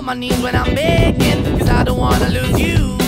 my knees when I'm begging, cause I don't wanna lose you.